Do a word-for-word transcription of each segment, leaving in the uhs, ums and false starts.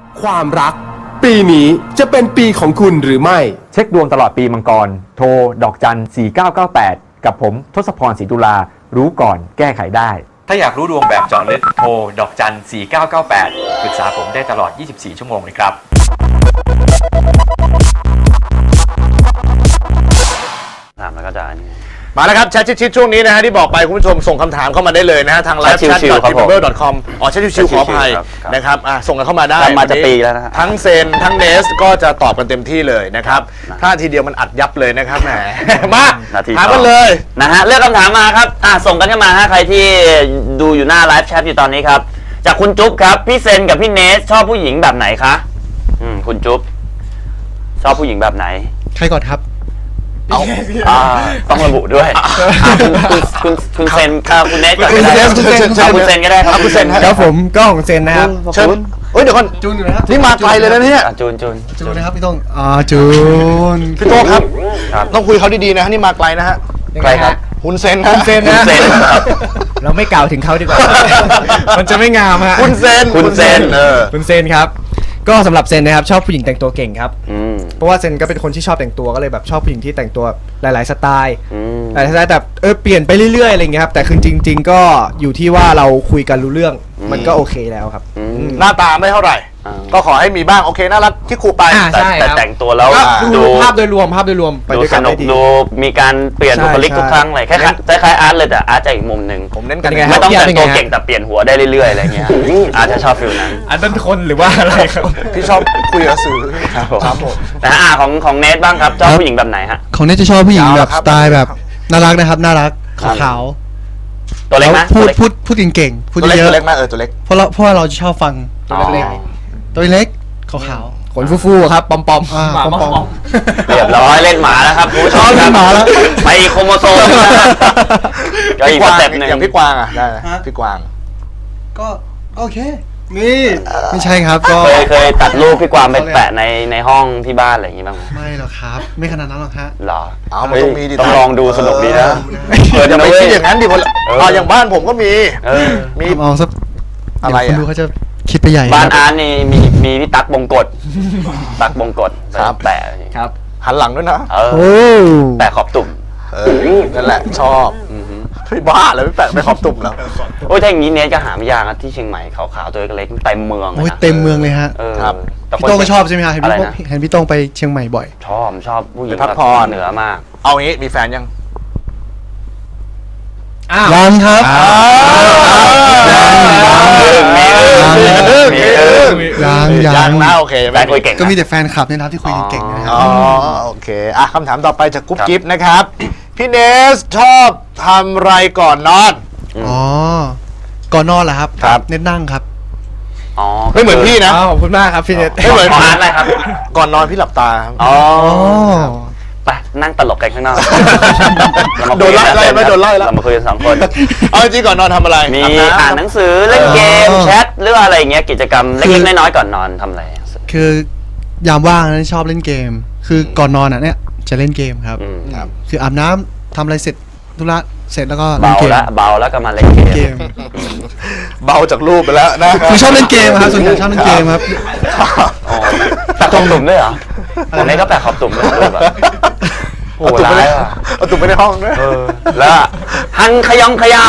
ความรักปีนี้จะเป็นปีของคุณหรือไม่เช็คดวงตลอดปีมังกรโทรดอกจันสี่เก้าเก้าแปดกับผมทศพรศรีตุลารู้ก่อนแก้ไขได้ถ้าอยากรู้ดวงแบบเจาะลึกโทรดอกจันสี่เก้าเก้าแปดปรึกษาผมได้ตลอดยี่สิบสี่ชั่วโมงเลยครับถามแล้วก็จะมาแล้วครับแชทชิดๆช่วงนี้นะฮะที่บอกไปคุณผู้ชมส่งคำถามเข้ามาได้เลยนะฮะทางไลฟ์แชท ดอท พี พี เบิล ดอท คอม อ๋อแชทชิวๆขออภัยนะครับอ่ะส่งกันเข้ามาได้มาจะปีแล้วนะฮะทั้งเซนทั้งเนสก็จะตอบกันเต็มที่เลยนะครับถ้าทีเดียวมันอัดยับเลยนะครับแหมมาถามกันเลยนะฮะเลือกคำถามมาครับอ่ะส่งกันเข้ามาฮะใครที่ดูอยู่หน้าไลฟ์แชทอยู่ตอนนี้ครับจากคุณจุ๊บครับพี่เซนกับพี่เนสชอบผู้หญิงแบบไหนคะอืมคุณจุ๊บชอบผู้หญิงแบบไหนใครก่อนครับเอาต้องระบุด้วยคุณคุณคุณเซนคุณเนสกับคุณเซนคุณเซนก็ได้ครับคุณเซนครับผมก็ของเซนนะครับเชิญเฮ้ยเดี๋ยวก่อนจูนอยู่นะครับนี่มาไกลเลยนะเนี่ยจูนจูนจูนนะครับพี่ต้องอ่าจูนพี่โต้ครับต้องคุยเขาดีๆนะนี่มาไกลนะฮะไกลครับคุณเซนคุณเซนนะเราไม่กล่าวถึงเขาดีกว่ามันจะไม่งามฮะคุณเซนคุณเซนเออคุณเซนครับก็สำหรับเซนนะครับชอบผู้หญิงแต่งตัวเก่งครับเพราะว่าเซนก็เป็นคนที่ชอบแต่งตัวก็เลยแบบชอบผู้หญิงที่แต่งตัวหลายๆสไตล์หลายๆสไตล์แบบเออเปลี่ยนไปเรื่อยๆอะไรเงี้ยครับแต่คือจริงๆก็อยู่ที่ว่าเราคุยกันรู้เรื่องมันก็โอเคแล้วครับหน้าตาไม่เท่าไหร่ก็ขอให้มีบ้างโอเคน่ารักที่ครูไปแต่แต่งตัวแล้วดูภาพโดยรวมภาพโดยรวมไปด้วยกันได้ดีดูมีการเปลี่ยนบุคลิกทุกครั้งเลยคล้ายๆคล้ายอาร์ตเลยแต่อาร์ตจะอีกมุมหนึ่งผมเน้นกันไม่ต้องแต่งตัวเก่งแต่เปลี่ยนหัวได้เรื่อยๆอะไรเงี้ยอาร์ตจะชอบฟิลนั้นอาร์ตเป็นคนหรือว่าอะไรครับที่ชอบคุยกับสื่อครับผมแต่อ่าของของเนทบ้างครับชอบผู้หญิงแบบไหนฮะของเนทจะชอบผู้หญิงแบบสไตล์แบบน่ารักนะครับน่ารักขาวตัวเล็กนะพูดพูดพูดเก่งพูดเยอะตัวเล็กมากเออตัวเล็กเพราะเราเพราะเราจะชอบฟังตัวเล็กตัวเล็กขาวขนฟูๆครับปอมปอมปอมปอมเรียบร้อยเล่นหมาแล้วครับผู้ชมเล่นหมาแล้วไปโครโมโซมก็อีกสเต็ปหนึ่งอย่างพี่กวางอ่ะได้ไหมพี่กวางก็โอเคนี่ไม่ใช่ครับก็เคยเคยตัดรูปพี่กวางไปแปะในในห้องที่บ้านอะไรอย่างงี้บ้างไหมไม่หรอกครับไม่ขนาดนั้นหรอกฮะหรอเอามันต้องมีดิต้องลองดูสนุกดีนะเออจะไปคิดอย่างนั้นดิคนอ่าอย่างบ้านผมก็มีมีเอาสักอะไรคนดูเขาจะคิดไปใหญ่บ้านอาร์ตนี่มีมีพี่ตั๊กบงกฎตั๊กบงกฎแปะครับหันหลังด้วยนะเออแปะขอบตุ่มเออนั่นแหละชอบพี่บ้าเลยไม่แปะไม่ขอบตุ่มแล้วโอ้ยถ้าอย่างนี้เนทก็หาไม่ยากนะที่เชียงใหม่ขาวๆตัวเล็กเต็มเมืองโอ้ยเต็มเมืองเลยฮะครับพี่โต้งก็ชอบใช่ไหมครับเห็นพี่เห็นพี่โต้งไปเชียงใหม่บ่อยชอบชอบผู้หญิงพักผ่อนเหนือมากเอางี้มีแฟนยังยังครับยังยังนะโอเคแฟนคุยเก่งก็มีแต่แฟนคลับเนี่ยนะที่คุยเก่งนะครับอ๋อโอเคอ่ะคำถามต่อไปจากกุ๊บกิ๊บนะครับพี่เนสชอบทำอะไรก่อนนอนอ๋อก่อนนอนเหรอครับครับเน้นนั่งครับอ๋อไม่เหมือนพี่นะขอบคุณมากครับพี่เนสไม่เหมือนพี่อะไรครับก่อนนอนพี่หลับตาอ๋อไปนั่งตลกกันข้างนอกโดนไล่ไม่โดนไล่แล้วเรามาคุยกันสองคนเอาจริงก่อนนอนทำอะไรมีอ่านหนังสือเล่นเกมแชทหรืออะไรเงี้ยกิจกรรมเล็กๆน้อยๆก่อนนอนทำอะไรคือยามว่างนั้นชอบเล่นเกมคือก่อนนอนอ่ะเนี่ยจะเล่นเกมครับคืออาบน้ำทำอะไรเสร็จธุระเสร็จแล้วก็เบาแล้วเบาแล้วก็มาเล่นเกมเบาจากรูปไปแล้วนะคือชอบเล่นเกมครับส่วนใหญ่ชอบเล่นเกมครับแปะขอบตุ่มด้วยเหรอผมนี่ก็แปะขอบตุ่มด้วยแบบโอ้โหร้ายอ่ะเอาตุ่มไปในห้องด้วยแล้วหันขยองขยา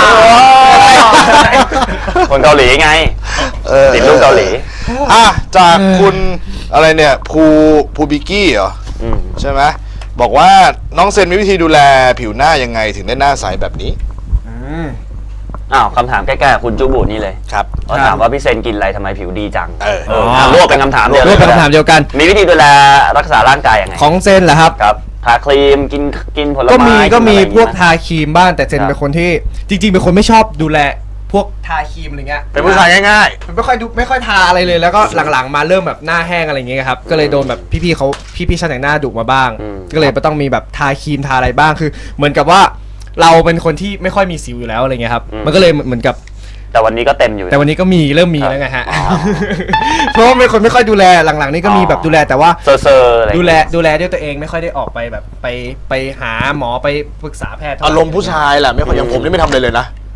คนเกาหลีไงติดลูกเกาหลีอ่ะจากคุณอะไรเนี่ยภูภูบิกี้เหรอใช่ไหมบอกว่าน้องเซนมีวิธีดูแลผิวหน้ายังไงถึงได้หน้าใสแบบนี้อ้าวคำถามใกล้ๆคุณจูบูนี่เลยครับเขาถามว่าพี่เซนกินอะไรทำไมผิวดีจังเออรวบเป็นคำถามเดียวรวบเป็นคำถามเดียวกันมีวิธีดูแลรักษาร่างกายยังไงของเซนเหรอครับครับทาครีมกินกินผลไม้ก็มีก็มีพวกทาครีมบ้างแต่เซนเป็นคนที่จริงๆเป็นคนไม่ชอบดูแลพวกทาครีมอะไรเงี้ยเป็นผู้ชายง่ายๆไม่ค่อยดูไม่ค่อยทาอะไรเลยแล้วก็หลังๆมาเริ่มแบบหน้าแห้งอะไรเงี้ยครับก็เลยโดนแบบพี่ๆเขาพี่ๆช่างแต่งหน้าดุมาบ้างก็เลยต้องมีแบบทาครีมทาอะไรบ้างคือเหมือนกับว่าเราเป็นคนที่ไม่ค่อยมีสิวอยู่แล้วอะไรเงี้ยครับมันก็เลยเหมือนกับแต่วันนี้ก็เต็มอยู่แต่วันนี้ก็มีเริ่มมีแล้วไงฮะเพราะว่าเป็นคนไม่ค่อยดูแลหลังๆนี้ก็มีแบบดูแลแต่ว่าเซอร์ดูแลดูแลด้วยตัวเองไม่ค่อยได้ออกไปแบบไปไปหาหมอไปปรึกษาแพทย์อารมณ์ผู้ชายแหละไม่ค่อยอย่างผมนี่ไม่ทำเลยเลยนะ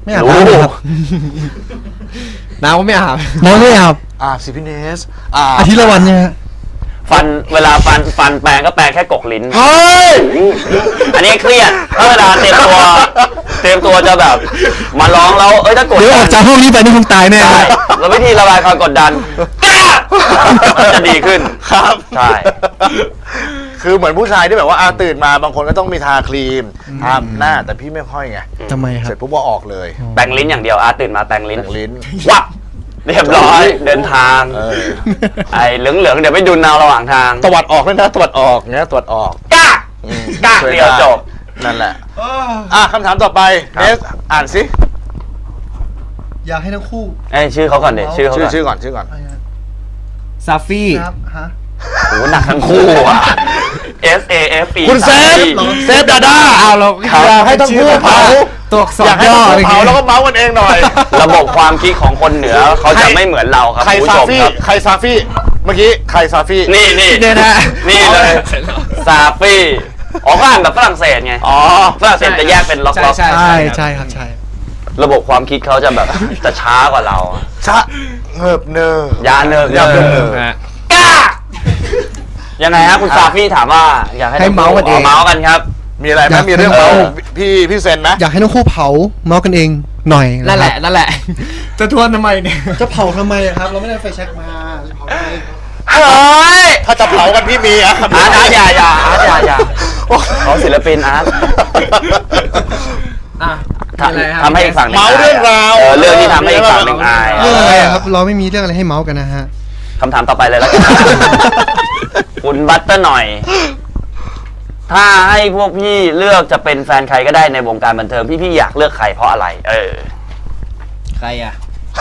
ไม่อาบน้ำครับน้ำก็ไม่อาบน้ำไม่อาบอาบสิพี่เนสอาบอาทิตย์ละวันเนี่ยฮะฟันเวลาฟันฟันแปรงก็แปรงแค่กกลิ้นเฮ้ยอันนี้เครียดถ้าเวลาเตรียมตัวเตรียมตัวจะแบบมาร้องแล้วเอ้ยถ้ากดเดี๋ยวอดัอกจากห้องนี้ไปนี่คงตายแน่ใช่แล้ววิธีระบายความกดดันกล้ามันจะดีขึ้นครับใช่คือเหมือนผู้ชายที่แบบว่าอาตื่นมาบางคนก็ต้องมีทาครีมทาหน้าแต่พี่ไม่ค่อยไงทำไมครัเสร็บจปุ๊บว่าออกเลยแปรงลิ้นอย่างเดียวอาตื่นมาแปรงลิ้นแต่งลิ้นวับเรียบร้อยเดินทางเออไอ้เหลืองๆเดี๋ยวไปดุนเอาระหว่างทางตวัดออกเลยนะตวัดออกเนี้ยตวัดออกกล้าอืมกล้าช่เดียวไจบนั่นแหละอ่ะคำถามต่อไปเนสอ่านสิอยากให้ทั้งคู่เอ้ยชื่อเขาก่อนเดี๋ยวชื่อเขาชื่อก่อนชื่อก่อนชื่อก่อนซาฟี่ครับฮะโอ้โหหนักทั้งคู่อ่ะ S A F E คุณเซฟเซฟดาด้าเอาเราอยากให้ทั้งคู่เผาตัวอักษอรยากให้ย่อทั้งอะไรคู่อย่างเผาเงี้แล้วยก็เมาส์กันเองหน่อยระบบความคิดของคนเหนือเขาจะไม่เหมือนเราครับใครคุณผู้ซาชมฟี่ครับใครซาฟี่เมื่อกี้ใครซาฟี่นี่นี่เนี่ยนะนี่เลยซาฟี่อ๋อเขาอ่านแบบฝรั่งเศสไงอ๋อฝรั่งเศสจะแยกเป็นล็อกล็อกใช่ใช่ใช่ครับใช่ระบบความคิดเขาจะแบบ จะช้ากว่าเราชะเงิบเนอยาเนิบยาเนิบฮะกล้ายังไงฮะคุณซาฟี่ถามว่าอยากให้ให้เมาส์กันเองเมาส์กันครับมีอะไรไหมอยากมีเรื่องให้เมาส์เมาส์พี่พี่เซนไหมอยากให้ทั้งคู่เผาเมาส์กันเองหน่อยนั่นแหละนั่นแหละ จะทวนทำไมเนี่ยจะเผาทำไมอะครับ เราไม่ได้ไฟแช็กมาจะเผาทำไมเฮ้ยถ้าจะเผากันพี่มีอะอาร์ตอาร์ตอย่าอย่าอาร์ตอย่าอย่าเขาศิลปินอาร์ตอ่ะทมีอะไรครับำทำให้อีกฝั่งหนึ่งเมาส์เรื่องราวเออเรื่องที่ทำให้อีกฝั่งหนึ่งอายเรื่องอะไรอะครับ เราไม่มีเรื่องอะไรให้เมาส์กันนะฮะคำถามต่อไปเลยแล้วกัน คุณบัตเตอร์หน่อย ถ้าให้พวกพี่เลือกจะเป็นแฟนใครก็ได้ในวงการบันเทิงพี่พี่อยากเลือกใครเพราะอะไร เออใครอ่ะ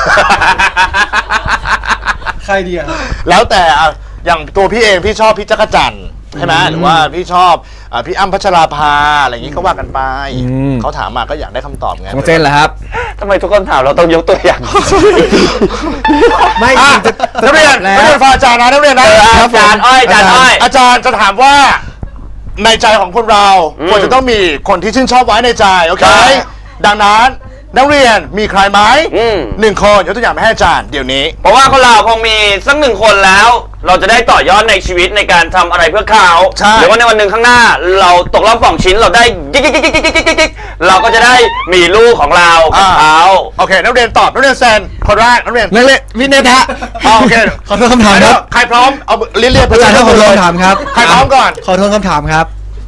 ใครดีอะแล้วแต่อะอย่างตัวพี่เองพี่ชอบพี่จักรจันทร์ใช่ไหมหรือว่าพี่ชอบอ่ะพี่อ้ำพัชราภาอะไรอย่างงี้ก็ว่ากันไปอืมเขาถามมาก็อยากได้คำตอบไงของเจนเหรอครับทำไมทุกคนถามเราต้องยกตัวอย่างไม่อ่ะจริงจะนักเรียนแล้นักวเรียนฟังอาจารย์นะนักเรียนนะเอออาจารย์อ้อยอาจารย์อ้อยอาจารย์จะถามว่าในใจของคนเราอืมควรจะต้องมีคนที่ชื่นชอบไว้ในใจโอเคใช่ดังนั้นนักเรียนมีใครไหมอืมหนึ่งคนยกตัวอย่างมาให้อาจารย์เดี๋ยวนี้เพราะว่าคนเราคงมีสักหนึ่งคนแล้ว เราจะได้ต่อยอดในชีวิตในการทำอะไรเพื่อเขาใช่หรือว่าในวันหนึ่งข้างหน้า เราตกรอบสองชิ้นเราได้กิ๊กกิ๊กกิ๊กกิ๊กกิ๊กกิ๊กกิ๊กเราก็จะได้มีลูกของเรากับเขาโอเคนักเรียนตอบนักเรียนแซนคนแรกนักเรียนนักเรียนวินัยทะอ๋อโอเคขอโทษคำถามครับใครพร้อมเอาเรียนเรียนอาจารย์ครับขอโทษคำถามครับใครพร้อมก่อนขอโทษคำถามครับ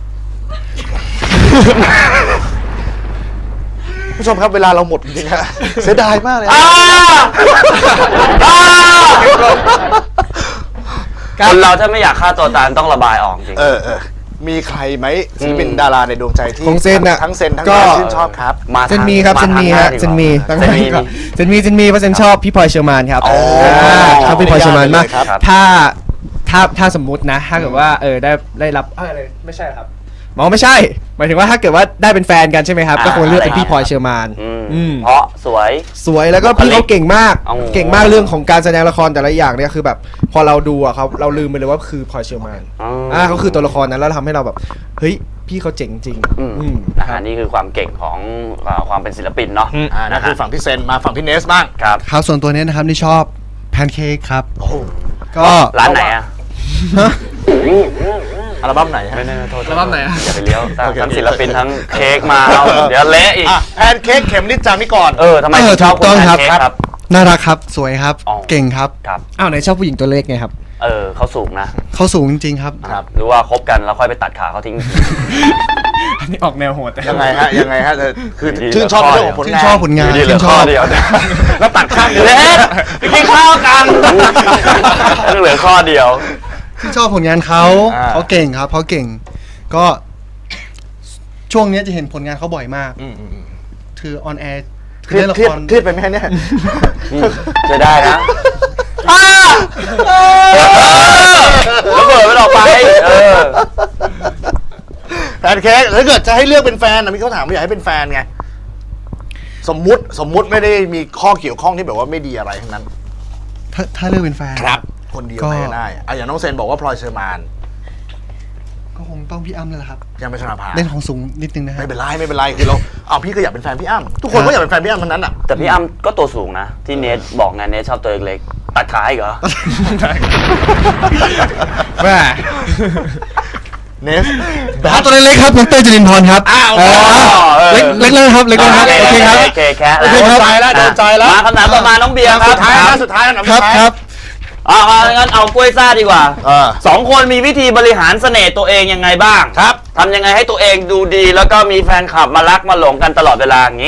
ผู้ชมครับเวลาเราหมดจริงๆฮะเสียดายมากเลยอ้าอ้าคนเราถ้าไม่อยากฆ่าตัวตายต้องระบายออกจริงเออเออมีใครไหมศิลปินดาราในดวงใจที่ของเซนน่ะทั้งเซนทั้งก็งานชื่นชอบครับมาเจนมีครับเจนมีฮะเจนมีเจนมีเจนมีเจนมีเพราะเจนชอบพี่พลอยเชอร์มานครับอ๋ออ่าชอบพี่พลอยเชอร์มานมากครับถ้าถ้าถ้าสมมุตินะ ถ้าเกิดว่าเออได้ได้รับเอ้ยอะไรไม่ใช่ครับหมอไม่ใช่ หมายถึงว่าถ้าเกิดว่าได้เป็นแฟนกันใช่ไหมครับ ก็ควรเลือกเป็นพี่พลอยเชอร์มานอืมอืมเพราะสวยสวยแล้วก็พี่เขาเก่งมากอ๋อเก่งมากเรื่องของการแสดงละครแต่ละอย่างเนี่ยคือแบบพอเราดูอะเขาเราลืมไปเลยว่าคือพลอยเชอร์มานอ๋ออ่อ่าเขาคือตัวละครนั้นแล้วทำให้เราแบบเฮ้ยพี่เขาเจ๋งจริงอืมอืมนะฮะนี่คือความเก่งของอ่าความเป็นศิลปินเนาะอ่านั่นคือฝั่งพี่เซนมาฝั่งพี่เนสบ้างครับครับส่วนตัวเนี้ยนะครับที่ชอบแพนเค้กครับโอ้โหก็ร้านไหนอ่ะอัลบั้มไหนฮะไม่ไม่ไม่โทษอัลบั้มไหนอะอย่าไปเลี้ยวโอเคทั้งศิลปินทั้งเค้กมาเอาเดี๋ยวเละอีกอ่ะแพนเค้กเข็มนิดจามิก่อนเออทำไมเอถึองชอบถูกต้องคุณแพนครับเค้กครับน่ารักครับสวยครับอ๋อเก่งครับครับอ้าวไหนชอบผู้หญิงตัวเล็กไงครับเออเขาสูงนะเขาสูงจริงๆครับครับหรือว่าคบกันแล้วค่อยไปตัดขาเขาทิ้งอันนี้ออกแนวโหดแต่ยังไงฮะยังไงฮะเออคือดีชื่นชอบในเรื่องของผลชื่นงานชอบผลงานอยู่ดีเหลืชื่อนชข้ออบ เดียวแล้วตัดข้างเดียวเละไปกินข้าวกันเหลือข้อเดียวชื่นชอบผลงานเขาเขาเก่งครับเขาเก่ง ก็ช่วงเนี้ยจะเห็นผลงานเขาบ่อยมากอืมอืมอืมคือออนแอร์เคคือรียดเล่นละเครีคยดรเครียดไปไหมเนี่ยจะได้นะแล้วเปิดมันออกไป เออแพนเค้กถ้าเกิดจะให้เลือกเป็นแฟนนะมีเขาถามว่าอยากให้เป็นแฟนไงสมมุติสมมุติไม่ได้มีข้อเกี่ยวข้องที่แบบว่าไม่ดีอะไรทั้งนั้นถ้าถ้าเลือกเป็นแฟนคนเดียวก็ไม่ได้อ่ะอย่างน้องเซนบอกว่าพลอยเชอร์มานก็คงต้องพี่อ้ำเลยแหละครับยังไม่ชนะพาเล่นของสูงนิดนึงนะฮะไม่เป็นไรไม่เป็นไรคือเราเอาพี่ก็อยากเป็นแฟนพี่อ้ำทุกคนก็อยากเป็นแฟนพี่อ้ำทั้งนั้นอ่ะแต่พี่อ้ำก็ตัวสูงนะ ที่เนทบอกไงเนทชอบตัวเล็กๆตัดขาอีกเหรอแม่เนสถ้าตัวเล็กๆครับน้องเต้ยจรินพรครับอ้าวเออเล็กเล็กเลยครับเล็กเลยครับโอเคครับโอเคแค่โอเคครับโดนใจแล้วโดนใจแล้วมาคำถามต่อมาน้องเบียร์ครับสุดท้ายนะสุดท้ายนะครับครับเอาเอางั้นเอากล้วยซ่าดีกว่าเออสองคนมีวิธีบริหารเสน่ห์ตัวเองยังไงบ้างครับทำยังไงให้ตัวเองดูดี แล้วก็มีแฟนคลับมารักมาหลงกันตลอดเวลาอย่างนี้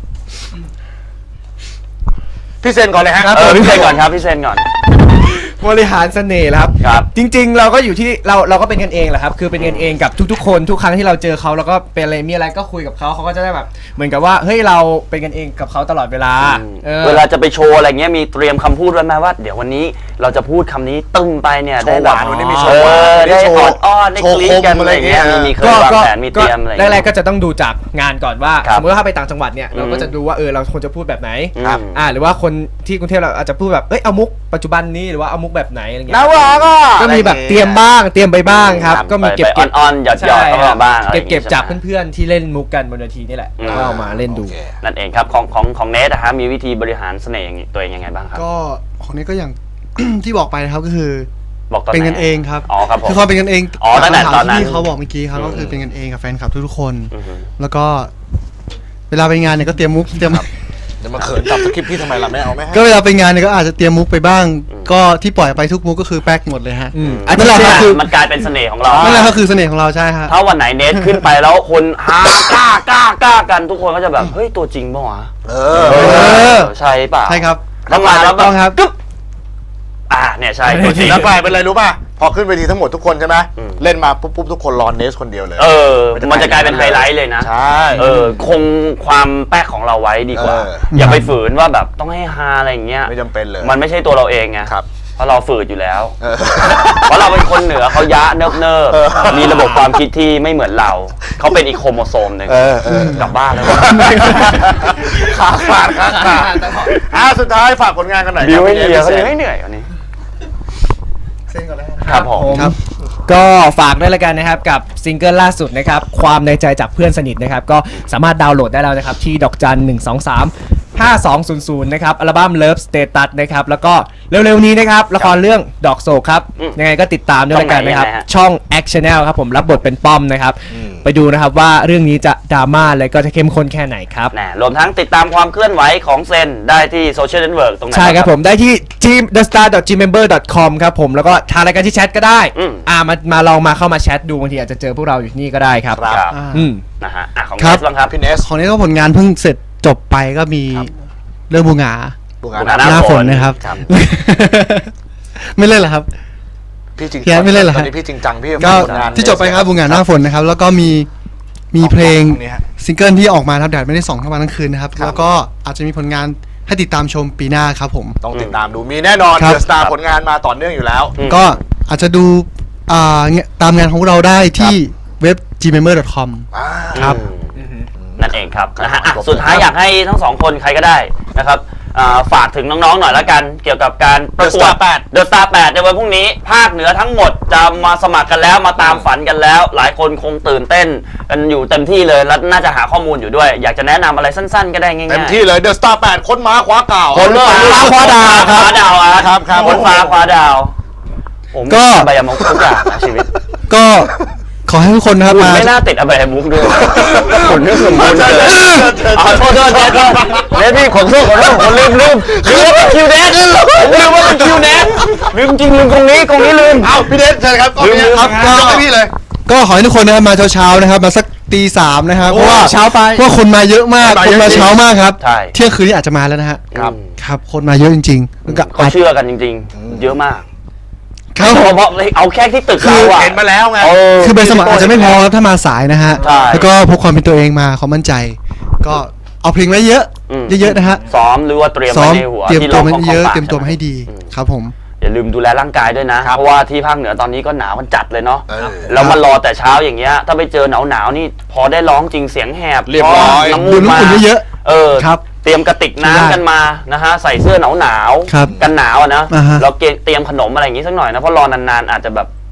พี่เซนก่อนเลยฮะเออพี่เซนก่อนครับพี่เซนก่อนบริหารเสน่ห์แล้วครับครับจริงๆ เราก็อยู่ที่เราเราก็เป็นกันเองแหละครับคือเป็นกันเองกับทุกๆคนทุกครั้งที่เราเจอเขาแล้วก็เป็นอะไรมีอะไรก็คุยกับเขาเขาก็จะได้แบบเหมือนกับว่าเฮ้ยเราเป็นกันเองกับเขาตลอดเวลาออเวลาจะไปโชว์อะไรเงี้ยมีเตรียมคำพูดไว้ไหมว่าเดี๋ยววันนี้เราจะพูดคำนี้ตึ้งไปเนี่ยได้แบบโชว์หวานวันนี้มีโชเอว์หวานอวันนี้ได้โชว์ออดอ้อนได้โชว์กรี๊ดกันคมอะไรเงี้ยอะไรเงี้ยมีมีเคยวางแผนมีเตรียมอะไรแรกๆก็จะต้องดูจากงานก่อนว่าครับสมมติว่าถ้าไปต่างจังหวัดเนี่ยเราก็อืมจะดูว่าเออเราควรจะพูดแบบไหนครับอ่าหรือว่าคนที่กรุงเทพเราอาจจะพูดแบบเอ้ยเอามุกปัจจุบันนี้หรือว่าเอามุกแบบไหนอะไรเงี้ยน่ารักอ่ะก็มีแบบเตรียมบ้างเตรียมไปบ้างครับ ก็มีเก็บไปเก็บอ่อนๆหยอดหยอดเข้ามาบ้างอะไรอเก็บย่างงี้เก็บใช่ไหมจากเพื่อนๆที่เล่นมุกกันบนเวทีนี่แหละอืมก็เอามาเล่นดูโอเคนั่นเองครับของของของเนทนะฮะมีวิธีบริหารเสน่ห์อย่างงี้ตัวเองยังไงบ้างครับก็ของนี้ก็อย่าง ที่บอกไปนะครับก็คือบอกตอนไหเป็นกันเองครับอ๋อครับผมคือความเป็นกันเองอ๋อตั้งแต่คำถามตอนนั้นที่เขาบอกเมื่อกี้ครับอืมก็คือเป็นกันเองกับแฟนคลับทุกๆคนอือฮึแล้วก็ เวลาไปงานเนี่ยก็เตรียมมุกเตรียมจะมาเขินจับสคริปต์พี่ทำไมล่ะไม่เอาไม่ให้ก็เวลาไปงานเนี่ยก็อาจจะเตรียมมุกไปบ้าง ก็ที่ปล่อยไปทุกมุกก็คือแป๊กหมดเลยฮะอืมอันนั้นแหละครับคือมันกลายเป็นเสน่ห์ของเรานั่นแหละก็คือเสน่ห์ของเราใช่ฮะถ้าวันไหนเนทขึ้นไปแล้วคนฮากล้ากล้ากล้ากันทุกคนก็จะแบบเฮ้ยตัวจริงปะวะเออเออใช่ป่ะใช่ครับต้องมาแล้วแบต้บองครับกึ๊บอ่าเนี่ยใช่ตัวจริงแล้วกลายเป็นอะไรรู้ป่ะ พอขึ้นเวทีทั้งหมดทุกคนใช่ไหมอืมเล่นมาปุ๊บปุ๊บทุกคนรอเนสคนเดียวเลยเออ มันจะกลายเป็นไฮไลท์เลยนะใช่เออ คงความแป๊กของเราไว้ดีกว่าเอออย่าไปฝืนว่าแบบต้องให้ฮาอะไรอย่างเงี้ยไม่จำเป็นเลยมันไม่ใช่ตัวเราเองไงครับเพราะเราฝืดอยู่แล้วเออเพราะเราเป็นคนเหนือเขายะเนิบเนิบเออมีระบบความคิดที่ไม่เหมือนเรา เขาเป็นอีกโครโมโซมหนึ่งเออเออกลับบ้านแล้วขาขาดขาขาดอ่ะสุดท้ายฝากผลงานกันหน่อยบิวให้คเดีรัยบเขาพี่ยังเซนไม่เหนื่อยกว่านี้เส้นก่อนเลยครับผมครับก็ฝากด้วยละกันนะครับกับซิงเกิลล่าสุดนะครับความในใจจากเพื่อนสนิทนะครับก็สามารถดาวน์โหลดได้แล้วนะครับที่ดอกจันหนึ่งสองสามห้าสองศูนย์ศูนย์นะครับอัลบั้ม Love Status นะครับแล้วก็เร็วๆนี้นะครับละครเรื่องดอกโศกครับอืมยังไงก็ติดตามด้วยละกันนะครับช่องไหนยังไงฮะช่อง Actionel ครับผมรับบทเป็นป้อมนะครับไปดูนะครับว่าเรื่องนี้จะดราม่าและก็จะเข้มข้นแค่ไหนครับแน่รวมทั้งติดตามความเคลื่อนไหวของเซนได้ที่โซเชียลเน็ตเวิร์กตรงไหนใช่ครับผมได้ที่ team the star dot gmember dot com ครับผมแล้วก็ทางรายการที่แชทก็ได้อืมอ่ามามาลองมาเข้ามาแชทดูบางทีอาจจะเจอพวกเราอยู่ที่นี่ก็ได้ครับครับอ่าอืมนะฮะอ่ะของครัเนบสบ้างครับพี่เนสของนี้ก็ผลงานเพิ่งเสร็จจบไปก็มีเรื่องบูงาบุกงานบุกงานหน้าฝนนะครับครับไม่เล่นเหรอครับพี่จริงพี่แอดไม่เล่นเหรอตฮะอนนี้พี่จริงจังพี่ก็ฝากผลงานที่จบไปครับบูงาหน้าฝนนะครับ แล้วก็มีมีเพลงตรงนี้ฮะซิงเกิลที่ออกมาครับแดดไม่ได้ส่องทั้งวันทั้งคืนนะครับครับแล้วก็อาจจะมีผลงานให้ติดตามชมปีหน้าครับผมต้องติดตามดูมีแน่นอนครับเดอะสตาร์ผลงานมาต่อเนื่องอยู่แล้วอืมก็อาจจะดูอ่าตามงานของเราได้ที่เว็บ gmember dot com อ่าครับอืมนั่นเองครับนะฮะอ่ะครับสุดท้ายอยากให้ทั้งสองคนใครก็ได้นะครับอ่าฝากถึงน้องๆหน่อยละกัน เกี่ยวกับการประกวด The Star แปด The Star แปดในวันพรุ่งนี้ ภาคเหนือทั้งหมดจะมาสมัครกันแล้วมาตามฝันกันแล้ว หลายคนคงตื่นเต้นกันอยู่เต็มที่เลยแล้วน่าจะหาข้อมูลอยู่ด้วย อยากจะแนะนำอะไรสั้นๆ ก็ได้ง่ายๆเต็มที่เลยเดอะสตาร์แปดค้นม้าคว้าเก่าคนฟ้าคว้าดาวคว้าดาวอะครับครับคนฟ้าคว้าดาวผมก็อบายมุกทุกอย่างนะชีวิตก็ขอให้ทุกคนนะครับคุณมาไม่น่าติดอบายมุกด้วยคุณนึกถึงคุณเลยอ๋อโทษโทษโทษโทษเนทพี่ขนโทษขนโทษผมลืมลืมลืมว่าเป็นคิวเนทผมลืมว่าเป็นคิวเนทลืมจริงลืมตรงนี้ตรงนี้ลืมเอ้าพี่เนสเชิญครับก็ลืมมีลืมครับครับยกให้พี่เลยก็ขอให้ทุกคนนะครับมาเช้าๆนะครับมาสักตีสามนะครับเพราะว่าเช้าไปเพราะว่าคนมาเยอะมากมาคเยนอะมาจริงเช้ามากครับใช่เที่ยงคืนนี้อาจจะมาแล้วนะฮะครับครับคนมาเยอะจริงๆแล้วก็เขาเชื่อกันจริงๆ เยอะมากครับเพราะเพราะเอาแค่ที่ตึกเราอะเห็นมาแล้วไงเออคือใบสมัครอาจจะไม่พอครับถ้ามาสายนะฮะใช่แล้วก็พกความเป็นตัวเองมาเขามั่นใจ ก็เอาเพลงไว้เยอะอืมเยอะๆนะฮะซ้อมหรือว่าเตรียมซ้อไว้มในหัวเตรียมที่ตัวเรามาของเยอะฝากเตรียมตัวมาให้ดีอืมครับผมอย่าลืมดูแลร่างกายด้วยนะ เพราะว่าที่ภาคเหนือตอนนี้ก็หนาวมันจัดเลยเนาะเออแล้วมารอแต่เช้าอย่างเงี้ย ถ้าไปเจอหนาวหนาวๆนี่พอได้ร้องจริงเสียงแหบเรียบร้อยน้ำมูดูกน้ำมาอุ่นเยอะเออครับเตรียมกระติกน้ำกันมานะฮะ ใส่เสื้อหนาวหนาวๆครับกันหนาวอะนะอ่าฮะเราเตรียมขนมอะไรอย่างงี้สักหน่อยนะ เพราะรอนานๆอาจจะแบบ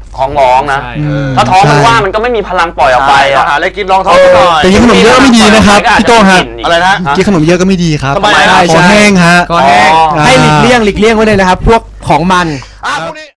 ท้องร้องนะใช่ถ้าท้องมันใช่ว่างมันก็ไม่มีพลังปล่อยออกไปอะหาอะไรกินรองท้องหน่อยแต่กินขนมเยอะไม่ดีนะครับพี่โต้งครับอะไรนะกินขนมเยอะก็ไม่ดีครับทำไมคอแห้งฮะก็แห้งอ๋อให้หลีกเลี่ยงหลีกเลี่ยงไว้เลยนะครับ พวกของมันอ่ะพวกนี้